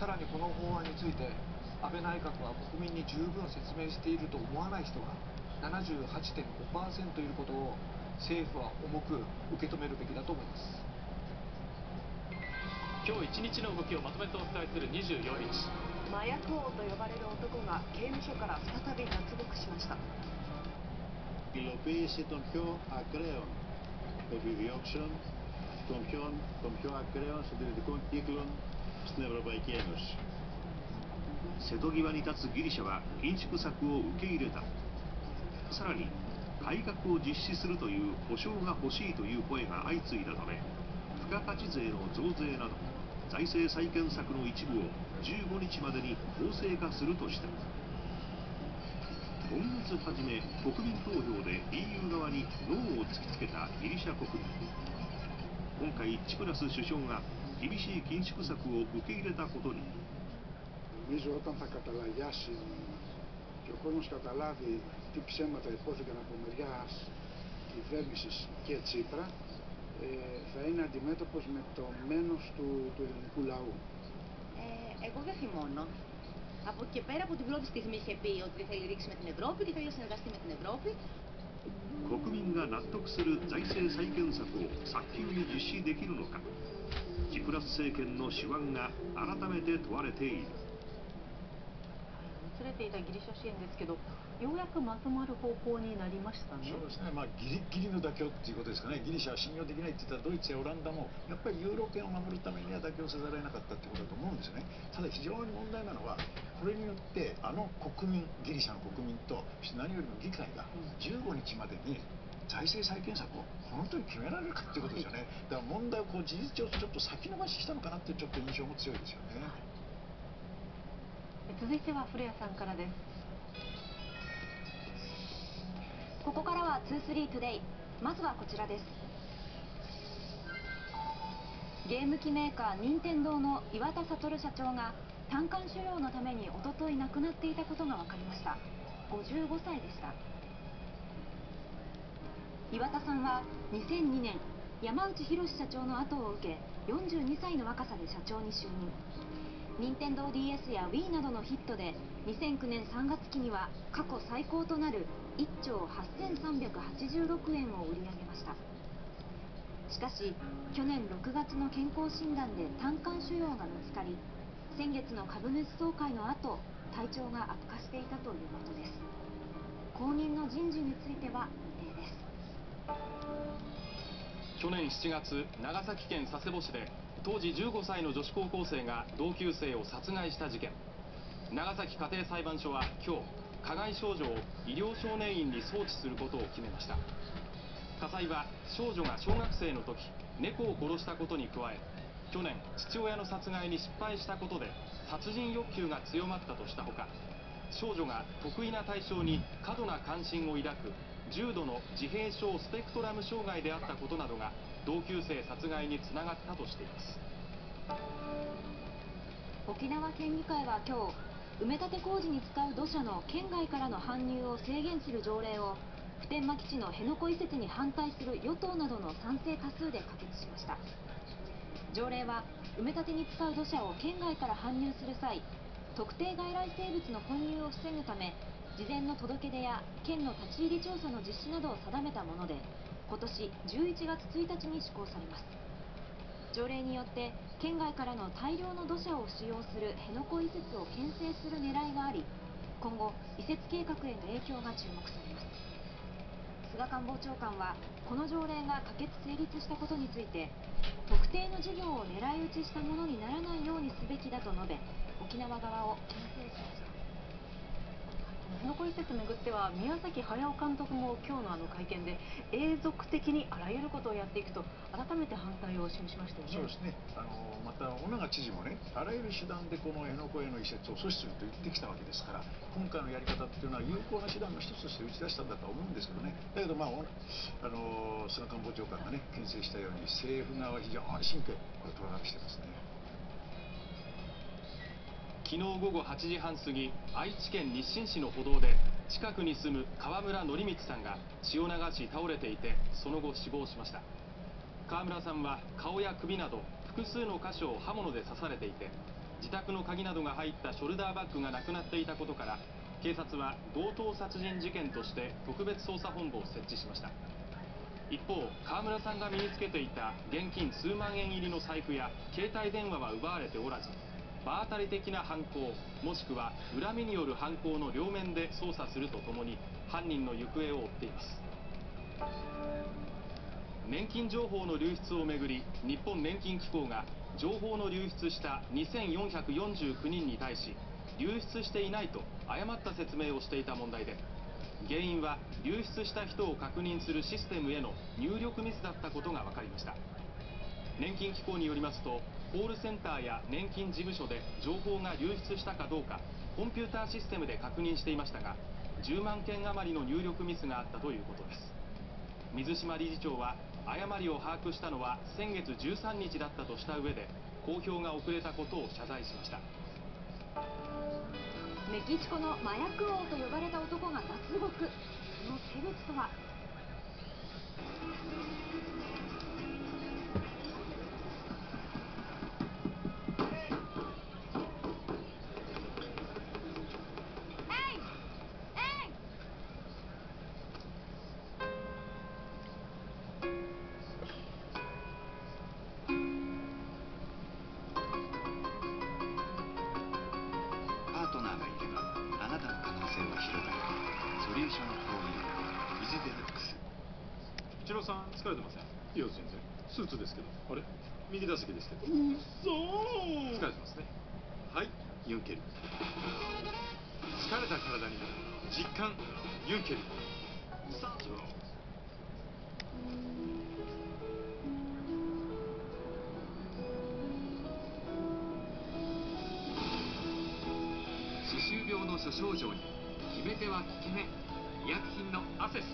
さらにこの法案について安倍内閣は国民に十分説明していると思わない人が 78.5% いることを政府は重く受け止めるべきだと思います。 今日一日の動きをまとめてお伝えする24日。 麻薬王と呼ばれる男が刑務所から再び脱獄しました。 υλοποίηση των πιο ακραίων επιδιώξεων των πιο ακραίων συντηρητικών κύκλων στην Ευρωπαϊκή Ένωση. 瀬戸際に立つギリシャは緊縮策を受け入れた。さらに改革を実施するという保証が欲しいという声が相次いだため、付加価値税の増税など財政再建策の一部を15日までに法制化するとした。今月初め、国民投票で EU 側にノーを突きつけたギリシャ国民。今回チプラス首相が厳しい緊縮策を受け入れたことに。 Νομίζω όταν θα καταλαγιάσει και ο κόσμος καταλάβει τι ψέματα υπόθηκαν από μεριάς κυβέρνησης και Τσίπρα, θα είναι αντιμέτωπος με το μένος του ελληνικού λαού. Εγώ δεν θυμώνω. Από εκεί και πέρα, από την πρώτη στιγμή είχε πει ότι δεν θέλει ρίξει με την Ευρώπη και θέλει να συνεργαστεί με την Ευρώπη. 国民が納得する財政再建策を早急に実施できるのか、チプラス政権の手腕が改めて問われている。 もつれていたギリシャ支援ですけど、ようやくまとまる方向になりましたね。 そうですね、ギリギリの妥協っていうことですかね。ギリシャは信用できないって言ったらドイツやオランダもやっぱりユーロ圏を守るためには妥協せざるを得なかったってことだと思うんですよね。ただ非常に問題なのは、これによって国民、ギリシャの国民と何よりも議会が15日までに財政再建策を本当に決められるかっていうことですよね。だから問題を事実上ちょっと先延ばししたのかなっていうちょっと印象も強いですよね。 続いては古谷さんからです。 ここからは23トゥデイ。まずはこちらです。ゲーム機メーカー任天堂の岩田聡社長が胆管腫瘍のために一昨日亡くなっていたことが分かりました。55歳でした。岩田さんは2002年山内博社長の後を受け42歳の若さで社長に就任。任天堂 DS や Wii などのヒットで2009年3月期には過去最高となる1兆8386円を売り上げました。しかし去年6月の健康診断で胆管腫瘍が見つかり、先月の株主総会の後体調が悪化していたということです。後任の人事については未定です。 去年7月、長崎県佐世保市で当時15歳の女子高校生が同級生を殺害した事件。長崎家庭裁判所は今日、加害少女を医療少年院に送致することを決めました。家裁は少女が小学生の時猫を殺したことに加え、去年父親の殺害に失敗したことで殺人欲求が強まったとしたほか、少女が得意な対象に過度な関心を抱く重度の自閉症スペクトラム障害であったことなどが同級生殺害につながったとしています。 沖縄県議会は今日、埋め立て工事に使う土砂の県外からの搬入を制限する条例を普天間基地の辺野古移設に反対する与党などの賛成多数で可決しました。条例は埋め立てに使う土砂を県外から搬入する際、特定外来生物の混入を防ぐため事前の届け出や県の立ち入り調査の実施などを定めたもので、今年11月1日に施行されます。条例によって県外からの大量の土砂を使用する辺野古移設を牽制する狙いがあり、今後移設計画への影響が注目されます。菅官房長官はこの条例が可決成立したことについて、特定の事業を狙い撃ちしたものにならないようにすべきだと述べ、沖縄側を牽制しました。 辺野古移設をめぐっては宮崎駿監督も今日の会見で永続的にあらゆることをやっていくと改めて反対を示しましたよね。 そうですね。また尾長知事もね、あらゆる手段でこの辺野古への移設を阻止すると言ってきたわけですから、今回のやり方っていうのは有効な手段の一つとして打ち出したんだとは思うんですけどね。だけど菅官房長官がね牽制したように政府側は非常に神経これ取らなくしてますね。 昨日午後8時半過ぎ、愛知県日進市の歩道で近くに住む川村則光さんが血を流し倒れていて、その後死亡しました。川村さんは顔や首など複数の箇所を刃物で刺されていて、自宅の鍵などが入ったショルダーバッグがなくなっていたことから、警察は強盗殺人事件として特別捜査本部を設置しました。一方、川村さんが身につけていた現金数万円入りの財布や携帯電話は奪われておらず、場当たり的な犯行もしくは恨みによる犯行の両面で捜査するとともに犯人の行方を追っています。年金情報の流出をめぐり、日本年金機構が情報の流出した2449人に対し、流出していないと誤った説明をしていた問題で、原因は流出した人を確認するシステムへの入力ミスだったことが分かりました。年金機構によりますと、コールセンターや年金事務所で情報が流出したかどうかコンピューターシステムで確認していましたが、10万件余りの入力ミスがあったということです。水島理事長は誤りを把握したのは先月13日だったとした上で、公表が遅れたことを謝罪しました。 メキシコの麻薬王と呼ばれた男が脱獄。その手口とは。 パートナーがいればあなたの可能性は広がる。ソリューションフォーユーイズデラックス。 イチローさん疲れてません？いや全然。スーツですけど。あれ？右打席ですけど。 疲れてますね。はい、ユンケル。疲れた体に実感ユンケル。スタート。 歯周病の諸症状に決め手は効け目。医薬品のアセス。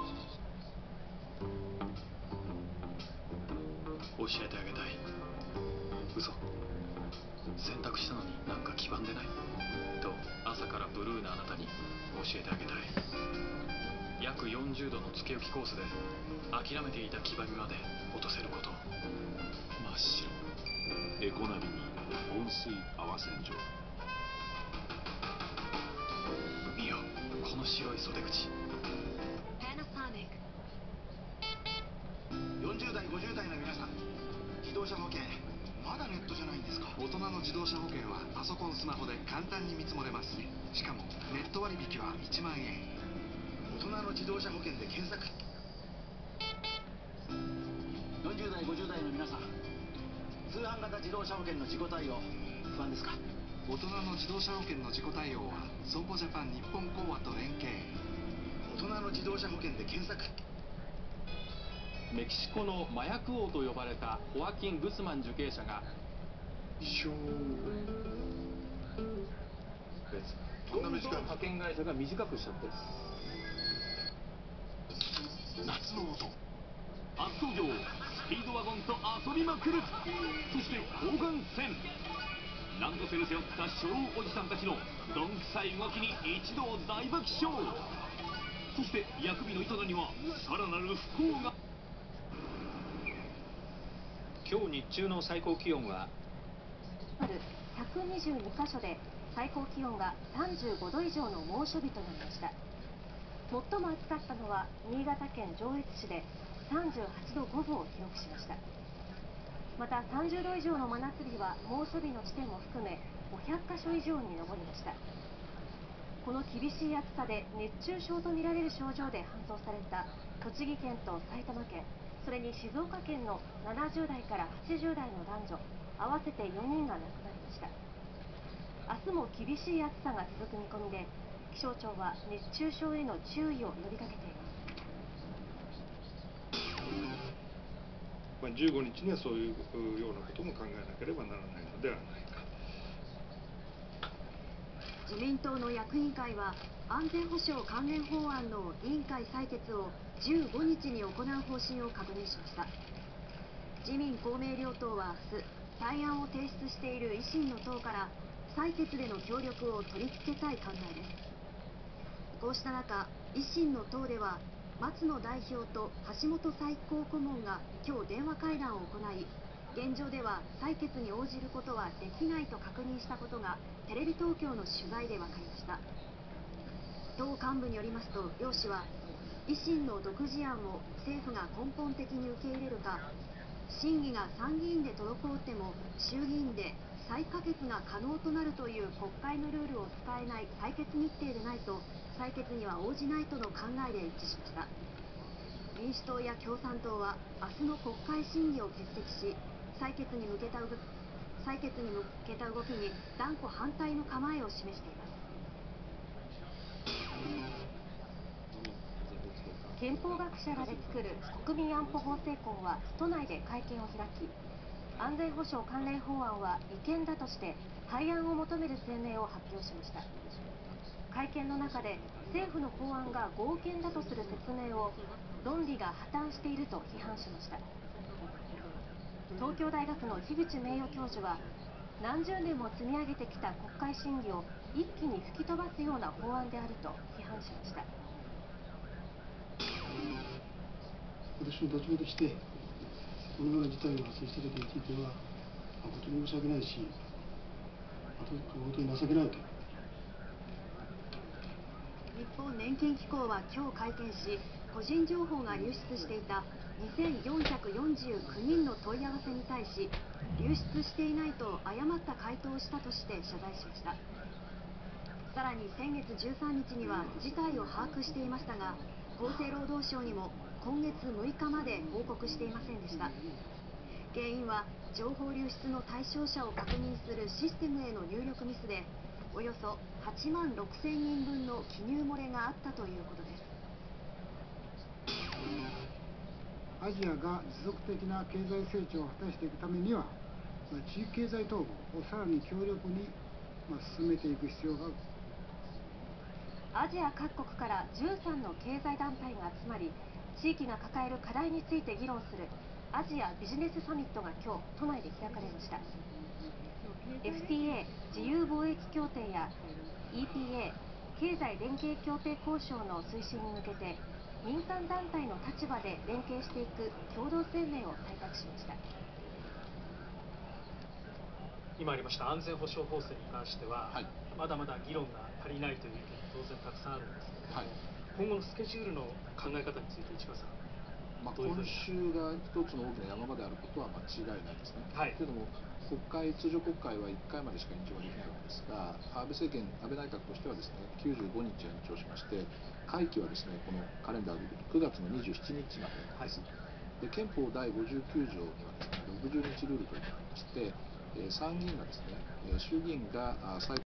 教えてあげたい。嘘。選択したのになんか黄ばんでないと朝からブルーなあなたに教えてあげたい。約40度のつけ置きコースで諦めていた黄ばみまで落とせること。真っ白。エコナビに温水泡洗浄。見よ、この白い袖口。 40代50代の皆さん、自動車保険まだネットじゃないんですか？大人の自動車保険はパソコンスマホで簡単に見積もれます。しかもネット割引は1万円。大人の自動車保険で検索。40代50代の皆さん、通販型自動車保険の自己対応不安ですか？大人の自動車保険の自己対応は損保ジャパン日本興和と連携。大人の自動車保険で検索。 メキシコの麻薬王と呼ばれたホアキン・グスマン受刑者がこんな短い派遣会社が短くしちゃって。 夏の音。 初登場スピードワゴンと遊びまくる。そして砲丸戦。ランドセル背負った初老おじさんたちのどんくさい動きに一同大爆笑。そして薬味の井戸田にはさらなる不幸が。 今日日中の最高気温は 122カ所で最高気温が35度以上の猛暑日となりました。最も暑かったのは新潟県上越市で38度5分を記録しました。また30度以上の真夏日は猛暑日の地点も含め500カ所以上に上りました。この厳しい暑さで熱中症とみられる症状で搬送された栃木県と埼玉県、それに静岡県の70代から80代の男女合わせて4人が亡くなりました。明日も厳しい暑さが続く見込みで、気象庁は熱中症への注意を呼びかけています。 15日にはそういうようなことも考えなければならないのではないか。 自民党の役員会は安全保障関連法案の委員会採決を15日に行う方針を確認しました。自民公明両党は明日、対案を提出している維新の党から採決での協力を取り付けたい考えです。こうした中、維新の党では松野代表と橋本最高顧問が今日電話会談を行い、 現状では採決に応じることはできないと確認したことがテレビ東京の取材で分かりました。党幹部によりますと、両氏は維新の独自案を政府が根本的に受け入れるか、審議が参議院で滞っても衆議院で再可決が可能となるという国会のルールを使えない採決日程でないと採決には応じないとの考えで一致しました。民主党や共産党は明日の国会審議を欠席し、採決に向けた動きに断固反対の構えを示しています。憲法学者らで作る国民安保法制婚は都内で会見を開き、安全保障関連法案は違憲だとして廃案を求める声明を発表しました。会見の中で政府の法案が合憲だとする説明を論理が破綻していると批判しました。東京大学の樋口名誉教授は、何十年も積み上げてきた国会審議を一気に吹き飛ばすような法案であると批判しました。 私の立場として、このような事態が発生したことについては、誠に申し訳ないし、本当に情けないと。 日本年金機構は今日会見し、個人情報が流出していた2449人の問い合わせに対し、流出していないと誤った回答をしたとして謝罪しました。さらに先月13日には事態を把握していましたが、厚生労働省にも今月6日まで報告していませんでした。原因は情報流出の対象者を確認するシステムへの入力ミスで、およそ8万6000人分の記入漏れがあったということです。 アジアが持続的な経済成長を果たしていくためには、地域経済統合をさらに強力に進めていく必要がある。 アジア各国から13の経済団体が集まり、地域が抱える課題について議論するアジアビジネスサミットが今日都内で開かれました。 FTA 自由貿易協定や EPA 経済連携協定交渉の推進に向けて、民間団体の立場で連携していく共同声明を採択しました。 今ありました安全保障法制に関しては、まだまだ議論が足りないという意見当然たくさんあるんですけれども、今後のスケジュールの考え方について市川さん、 今週が一つの大きな山場であることは間違いないですね。けれども通常国会は1回までしか延長ができないわけですが、安倍内閣としてはですね、95日延長しまして、会期はですね、このカレンダーでいうと9月の27日までです。で、憲法第59条にはですね、60日ルールというのがありまして、参議院がですね、衆議院が採